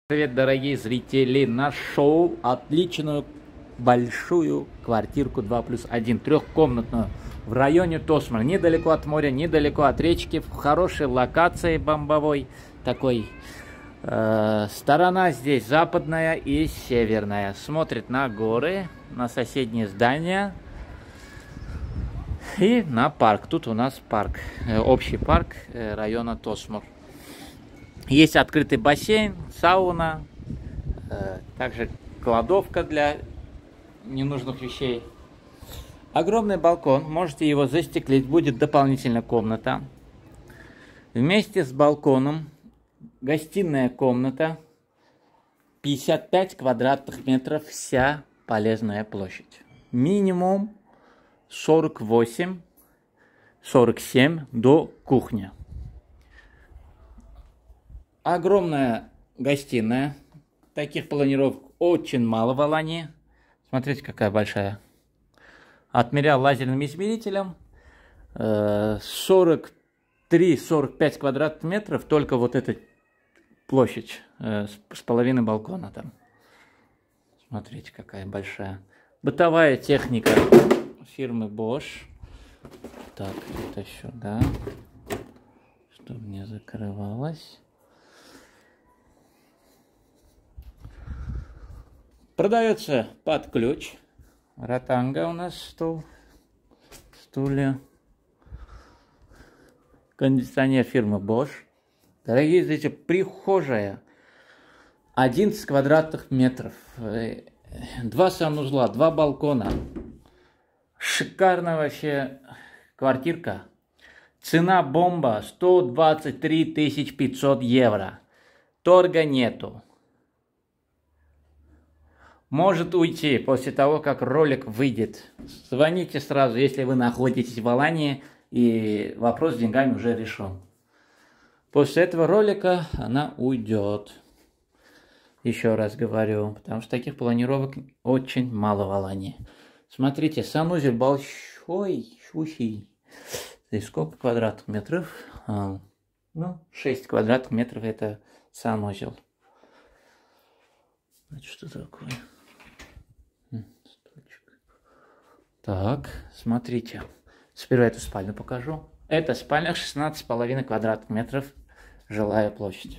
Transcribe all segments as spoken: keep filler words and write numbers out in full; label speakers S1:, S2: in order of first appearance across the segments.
S1: Привет, дорогие зрители! Нашел отличную большую квартирку два плюс один, трехкомнатную в районе Тосмор, недалеко от моря, недалеко от речки, в хорошей локации бомбовой такой. Э, сторона здесь западная и северная, смотрит на горы, на соседние здания и на парк. Тут у нас парк, э, общий парк э, района Тосмор. Есть открытый бассейн, сауна, э, также кладовка для ненужных вещей. Огромный балкон, можете его застеклить, будет дополнительная комната. Вместе с балконом гостиная комната, пятьдесят пять квадратных метров, вся полезная площадь. Минимум сорок восемь — сорок семь до кухни. Огромная гостиная. Таких планировок очень мало в Алании. Смотрите, какая большая. Отмерял лазерным измерителем. сорок три — сорок пять квадратных метров. Только вот эта площадь с половиной балкона там. Смотрите, какая большая. Бытовая техника фирмы Bosch. Так, это сюда. Чтобы не закрывалось. Продается под ключ. Ротанга у нас стул. Стулья. Кондиционер фирмы Bosch. Дорогие зрители, прихожая. одиннадцать квадратных метров. Два санузла, два балкона. Шикарная вообще квартирка. Цена бомба сто двадцать три тысячи пятьсот евро. Торга нету. Может уйти после того, как ролик выйдет. Звоните сразу, если вы находитесь в Алании и вопрос с деньгами уже решен. После этого ролика она уйдет. Еще раз говорю, потому что таких планировок очень мало в Алании. Смотрите, санузел большой, щущий. Здесь сколько квадратных метров? А, ну, шесть квадратных метров это санузел. Значит, что такое? Так, смотрите. Сперва эту спальню покажу. Это спальня шестнадцать с половиной квадратных метров. Жилая площадь.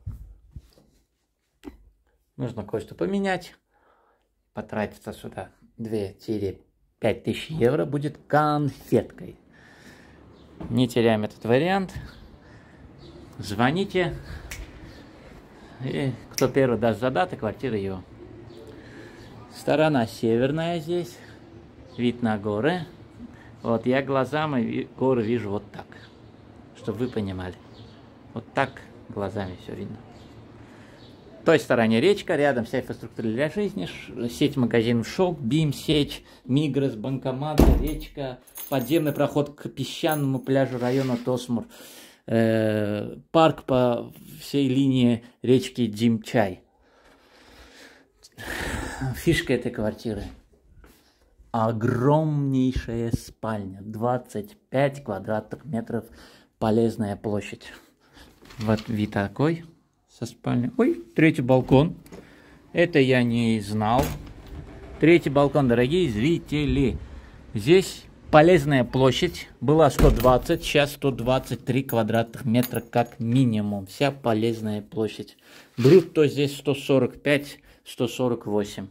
S1: Нужно кое-что поменять. Потратиться сюда две-пять тысяч евро. Будет конфеткой. Не теряем этот вариант. Звоните. И кто первый даст задаток, квартира его. Сторона северная здесь. Вид на горы. Вот я глазами горы вижу вот так. Чтобы вы понимали. Вот так глазами все видно. В той стороне речка, рядом вся инфраструктура для жизни. Сеть магазинов Шок, Бим, Сеть, Мигрос, банкоматы, речка. Подземный проход к песчаному пляжу района Тосмор. Э, парк по всей линии речки Джимчай. Фишка этой квартиры. Огромнейшая спальня. двадцать пять квадратных метров. Полезная площадь. Вот вид такой со спальни. Ой, третий балкон. Это я не знал. Третий балкон, дорогие зрители. Здесь полезная площадь. Была сто двадцать, сейчас сто двадцать три квадратных метра как минимум. Вся полезная площадь. Брутто здесь сто сорок пять — сто сорок восемь.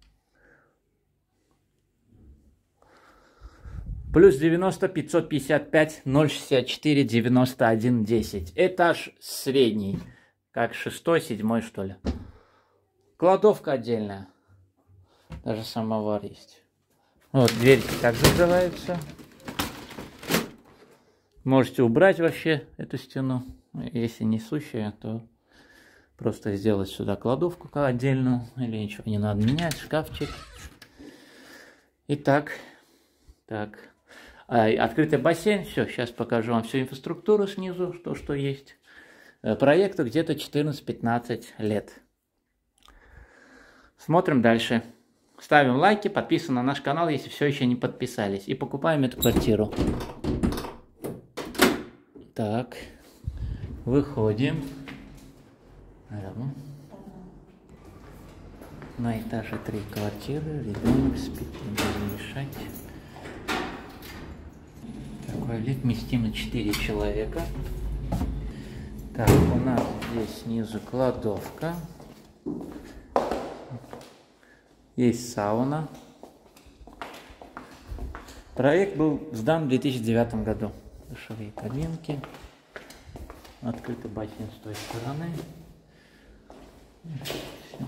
S1: Плюс девяносто — пятьсот пятьдесят пять — ноль шестьдесят четыре — девяносто один — десять. Этаж средний. Как шестой, седьмой, что ли. Кладовка отдельная. Даже самовар есть. Вот, дверь так закрывается. Можете убрать вообще эту стену. Если несущая, то просто сделать сюда кладовку отдельную. Или ничего не надо менять. Шкафчик. Итак. Так. Открытый бассейн. Все, сейчас покажу вам всю инфраструктуру снизу. То, что есть. Проекту где-то четырнадцать-пятнадцать лет. Смотрим дальше. Ставим лайки, подписываемся на наш канал, если все еще не подписались. И покупаем эту квартиру. Так. Выходим. На этаже три квартиры, ребенок спит, не будем мешать. Такой лифт, вместим четыре человека. Так, у нас здесь снизу кладовка. Есть сауна. Проект был сдан в две тысячи девятом году. Душевые кабинки. Открытый бассейн с той стороны. Все.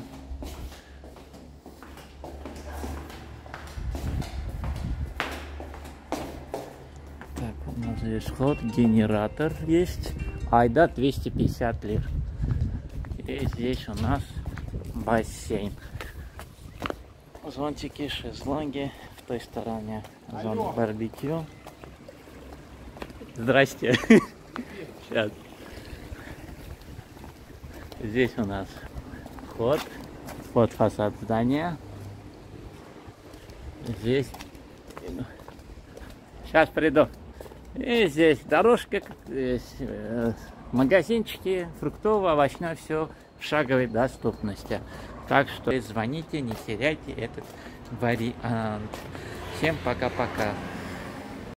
S1: Так, у нас здесь вход, генератор есть. Айда двести пятьдесят лир. И здесь у нас бассейн. Зонтики, шезлонги. В той стороне зона барбекю. Здрасте. Сейчас. Здесь у нас вход под фасад здания. Здесь. Сейчас приду. И здесь дорожка, здесь, э, магазинчики, фруктовое, овощное, все в шаговой доступности. Так что звоните, не теряйте этот вариант. Всем пока-пока.